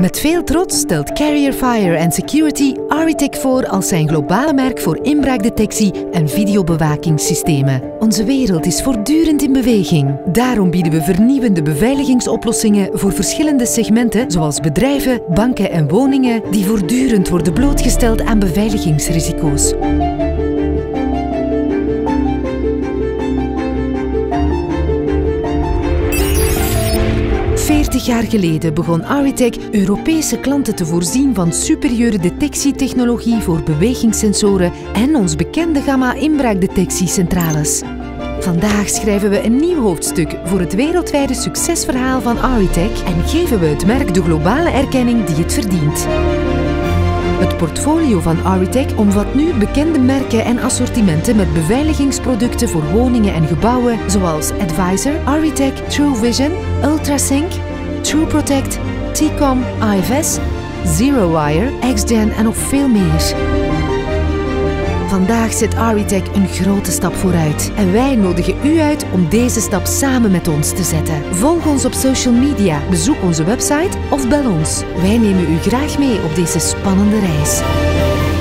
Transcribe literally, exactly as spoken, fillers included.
Met veel trots stelt Carrier Fire and Security Aritech voor als zijn globale merk voor inbraakdetectie en videobewakingssystemen. Onze wereld is voortdurend in beweging. Daarom bieden we vernieuwende beveiligingsoplossingen voor verschillende segmenten, zoals bedrijven, banken en woningen, die voortdurend worden blootgesteld aan beveiligingsrisico's. veertig jaar geleden begon Aritech Europese klanten te voorzien van superieure detectietechnologie voor bewegingssensoren en ons bekende gamma inbraakdetectiecentrales. Vandaag schrijven we een nieuw hoofdstuk voor het wereldwijde succesverhaal van Aritech en geven we het merk de globale erkenning die het verdient. Het portfolio van Aritech omvat nu bekende merken en assortimenten met beveiligingsproducten voor woningen en gebouwen zoals Advisor, Aritech, TrueVision, Ultrasync, TrueProtect, T-Com, I F S, ZeroWire, X-Gen en nog veel meer. Vandaag zet Aritech een grote stap vooruit en wij nodigen u uit om deze stap samen met ons te zetten. Volg ons op social media, bezoek onze website of bel ons. Wij nemen u graag mee op deze spannende reis.